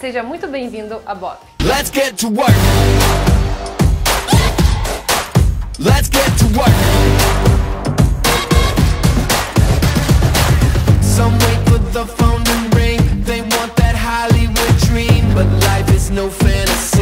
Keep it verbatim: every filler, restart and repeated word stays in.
Seja muito bem-vindo a B O P. Let's get to work. Let's get to work. Some wait for the phone to ring. They want that Hollywood dream, but life is no fantasy.